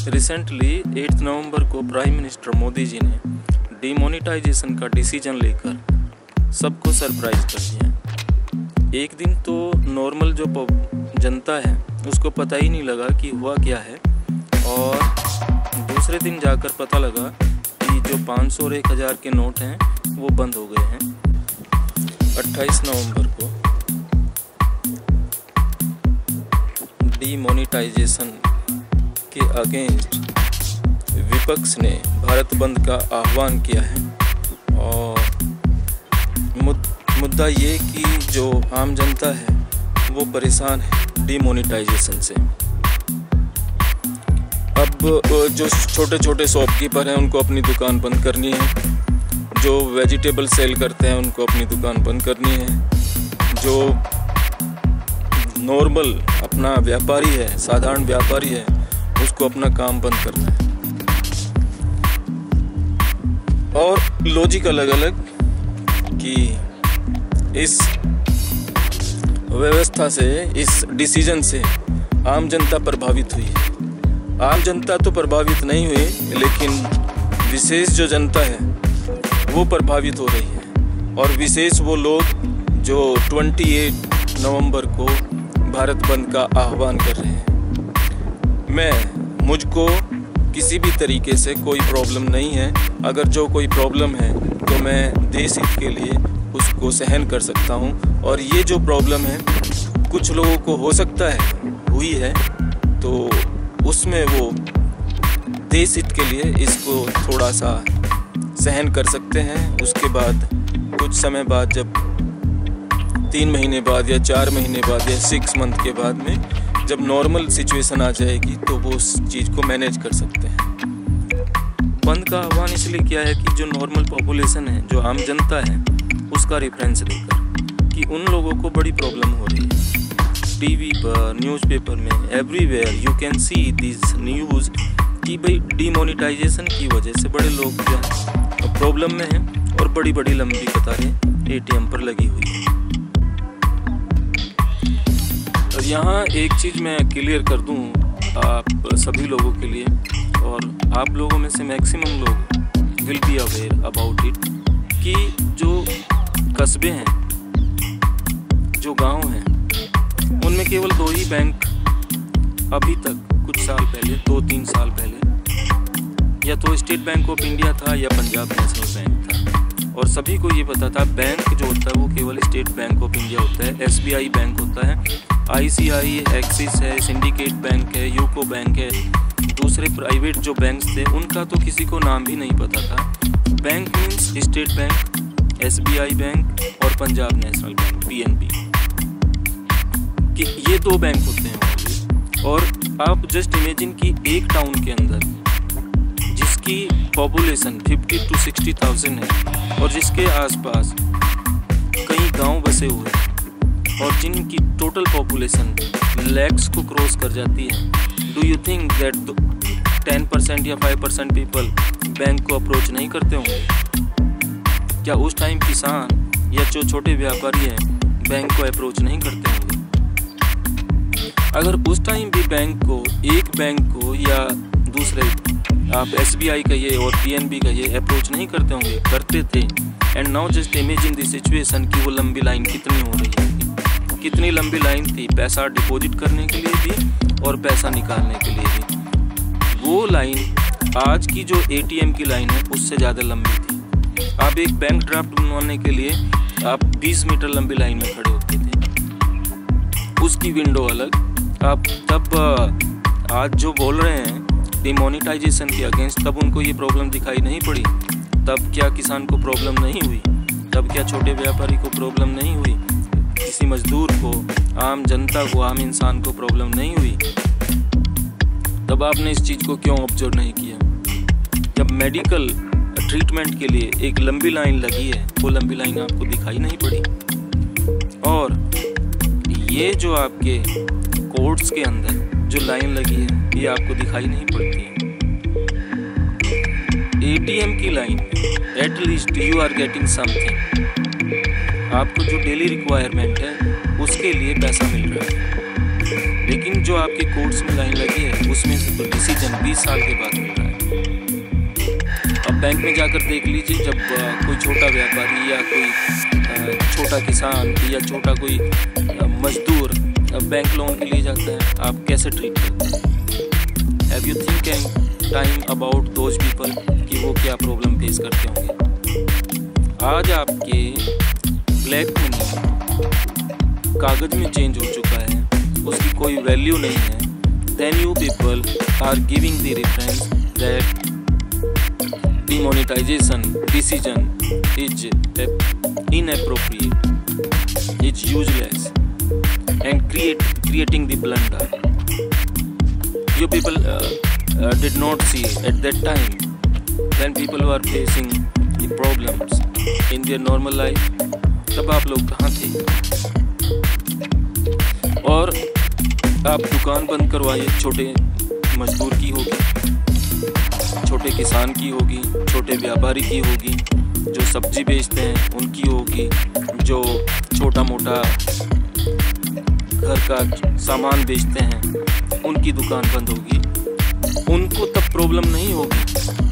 Recently 8 नवंबर को prime minister Modi ji ने demonetisation का डिसीजन लेकर सबको सरप्राइज कर दिया। एक दिन तो नॉर्मल जो जनता है उसको पता ही नहीं लगा कि हुआ क्या है, और दूसरे दिन जाकर पता लगा कि जो 500 और 1000 के नोट हैं वो बंद हो गए हैं। 28 नवंबर को डिमोनेटाइजेशन के अगेंस्ट विपक्ष ने भारत बंद का आह्वान किया है, और मुद्दा ये कि जो आम जनता है वो परेशान है डिमोनेटाइजेशन से। अब जो छोटे छोटे शॉपकीपर हैं उनको अपनी दुकान बंद करनी है, जो वेजिटेबल सेल करते हैं उनको अपनी दुकान बंद करनी है, जो नॉर्मल अपना व्यापारी है, साधारण व्यापारी है, उसको अपना काम बंद करना है। और लॉजिक अलग अलग कि इस व्यवस्था से, इस डिसीजन से आम जनता प्रभावित हुई है। आम जनता तो प्रभावित नहीं हुई, लेकिन विशेष जो जनता है वो प्रभावित हो रही है, और विशेष वो लोग जो 28 नवंबर को भारत बंद का आह्वान कर रहे हैं। मुझको किसी भी तरीके से कोई प्रॉब्लम नहीं है। अगर जो कोई प्रॉब्लम है तो मैं देश हित के लिए उसको सहन कर सकता हूँ, और ये जो प्रॉब्लम है कुछ लोगों को हो सकता है हुई है, तो उसमें वो देश हित के लिए इसको थोड़ा सा सहन कर सकते हैं। उसके बाद कुछ समय बाद, जब 3 महीने बाद या 4 महीने बाद या 6 मंथ के बाद में जब नॉर्मल सिचुएशन आ जाएगी तो वो उस चीज़ को मैनेज कर सकते हैं। बंद का आह्वान इसलिए किया है कि जो नॉर्मल पॉपुलेशन है, जो आम जनता है, उसका रेफरेंस देकर कि उन लोगों को बड़ी प्रॉब्लम हो रही है। टीवी पर, न्यूज़पेपर में, everywhere you can see this news कि भाई डिमोनेटाइजेशन की वजह से बड़े लोग जो है प्रॉब्लम में हैं, और बड़ी बड़ी लंबी कतारें एटीएम पर लगी हुई है। यहाँ एक चीज़ मैं क्लियर कर दूँ आप सभी लोगों के लिए, और आप लोगों में से मैक्सिमम लोग will be aware about it, कि जो कस्बे हैं, जो गांव हैं, उनमें केवल 2 ही बैंक अभी तक, कुछ साल पहले, 2-3 साल पहले, या तो स्टेट बैंक ऑफ इंडिया था या पंजाब नेशनल बैंक था। और सभी को ये पता था बैंक जो होता है वो केवल स्टेट बैंक ऑफ इंडिया होता है, SBI बैंक होता है, ICI, एक्सिस है, सिंडिकेट बैंक है, यूको बैंक है। दूसरे प्राइवेट जो बैंक्स थे उनका तो किसी को नाम भी नहीं पता था। Bank means State Bank, SBI bank और पंजाब नेशनल बैंक PNB, कि ये 2 बैंक होते हैं। और आप जस्ट इमेजिन कि एक टाउन के अंदर जिसकी पॉपुलेशन 50 to 60,000 है, और जिसके आसपास कई गांव बसे हुए हैं, और जिनकी टोटल पॉपुलेशन लैक्स को क्रॉस कर जाती है, डू यू थिंक दैट 10% या 5% पीपल बैंक को अप्रोच नहीं करते होंगे? क्या उस टाइम किसान या जो छोटे व्यापारी हैं बैंक को अप्रोच नहीं करते होंगे? अगर उस टाइम भी एक बैंक को या दूसरे आप SBI कहिए और PNB कहिए अप्रोच नहीं करते होंगे, करते थे। And now just imagine the situation कि वो लंबी लाइन कितनी हो रही है, कितनी लंबी लाइन थी पैसा डिपॉजिट करने के लिए भी और पैसा निकालने के लिए भी। वो लाइन आज की जो ATM की लाइन है उससे ज़्यादा लंबी थी। आप एक बैंक ड्राफ्ट बनवाने के लिए आप 20 मीटर लंबी लाइन में खड़े होते थे, उसकी विंडो अलग। आप तब आज जो बोल रहे हैं डिमोनेटाइजेशन के अगेंस्ट, तब उनको ये प्रॉब्लम दिखाई नहीं पड़ी। तब क्या किसान को प्रॉब्लम नहीं हुई? तब क्या छोटे व्यापारी को प्रॉब्लम नहीं हुई? किसी मजदूर को, आम जनता को, आम इंसान को प्रॉब्लम नहीं हुई? तब आपने इस चीज़ को क्यों ऑब्जर्व नहीं किया? जब मेडिकल ट्रीटमेंट के लिए एक लंबी लाइन लगी है, वो लंबी लाइन आपको दिखाई नहीं पड़ी। और ये जो आपके कोर्ट्स के अंदर जो लाइन लगी है, ये आपको दिखाई नहीं पड़ती है। ATM की line at least you are getting something, आपको जो डेली रिक्वायरमेंट है उसके लिए पैसा मिल रहा है। लेकिन जो आपके कोर्ट्स में लाइन लगी है उसमें से तो डिसीजन भी 20 साल के बाद मिल रहा है। अब बैंक में जाकर देख लीजिए, जब कोई छोटा व्यापारी या कोई छोटा किसान या छोटा कोई मजदूर बैंक लोन के लिए जाता है, आप कैसे ट्रीट करते हैं? Have you thinking time about those people कि वो क्या प्रॉब्लम फेस करते होंगे? आज आपके ब्लैक मनी कागज में चेंज हो चुका है, उसकी कोई वैल्यू नहीं है। Then you people are giving the reference that demonetization decision is inappropriate, it's useless and creating the blunder. You people did not see at that time when people were facing the problems in their normal life. तब आप लोग कहाँ थे? और आप दुकान बंद करवाइए, छोटे मजदूर की होगी, छोटे किसान की होगी, छोटे व्यापारी की होगी, जो सब्जी बेचते हैं उनकी होगी, जो छोटा मोटा घर का सामान बेचते हैं उनकी दुकान बंद होगी। उनको तब प्रॉब्लम नहीं होगी।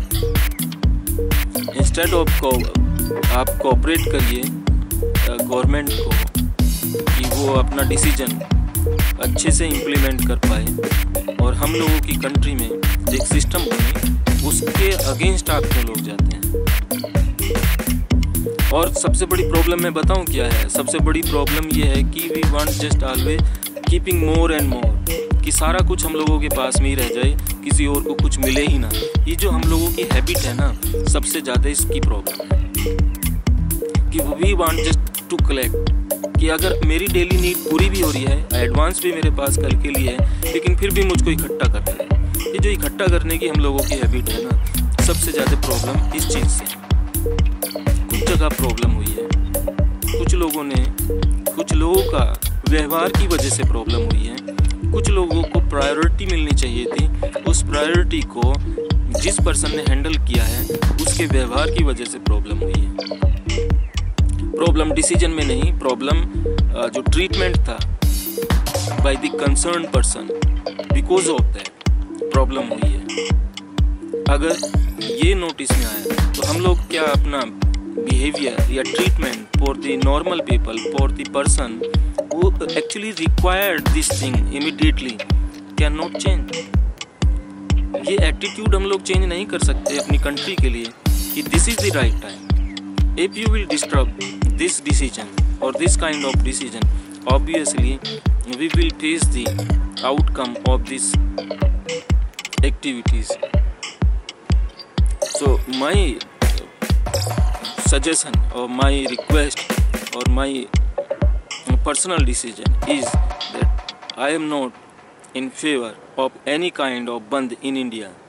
इंस्टेड ऑफ आप कोऑपरेट करिए गवर्नमेंट को कि वो अपना डिसीजन अच्छे से इम्प्लीमेंट कर पाए और हम लोगों की कंट्री में एक सिस्टम बने, उसके अगेंस्ट आप क्यों लोग जाते हैं? और सबसे बड़ी प्रॉब्लम मैं बताऊं क्या है? सबसे बड़ी प्रॉब्लम ये है कि we want just always keeping more and more, कि सारा कुछ हम लोगों के पास में ही रह जाए, किसी और को कुछ मिले ही ना। ये जो हम लोगों की हैबिट है ना, सबसे ज़्यादा इसकी प्रॉब्लम है कि we want just to collect, कि अगर मेरी डेली नीड पूरी भी हो रही है, एडवांस भी मेरे पास कल के लिए है, लेकिन फिर भी मुझको इकट्ठा करना है। ये जो इकट्ठा करने की हम लोगों की हैबिट है ना, सबसे ज़्यादा प्रॉब्लम इस चीज़ से। कुछ जगह प्रॉब्लम हुई है, कुछ लोगों का व्यवहार की वजह से प्रॉब्लम हुई है, कुछ लोगों को प्रायोरिटी मिलनी चाहिए थी, उस प्रायोरिटी को जिस पर्सन ने हैंडल किया है उसके व्यवहार की वजह से प्रॉब्लम हुई है। प्रॉब्लम डिसीजन में नहीं, प्रॉब्लम जो ट्रीटमेंट था by the concern person, because of that problem हुई है। अगर ये नोटिस में आया तो हम लोग क्या अपना बिहेवियर या treatment for the normal people, for the person who actually required this thing immediately can not change? ये एटीट्यूड हम लोग चेंज नहीं कर सकते अपनी कंट्री के लिए कि this is the right time. If you will disturb this decision और this kind of decision, obviously we will face the outcome of these activities. So my suggestion or my request or my personal decision is that I am not in favor of any kind of band in India.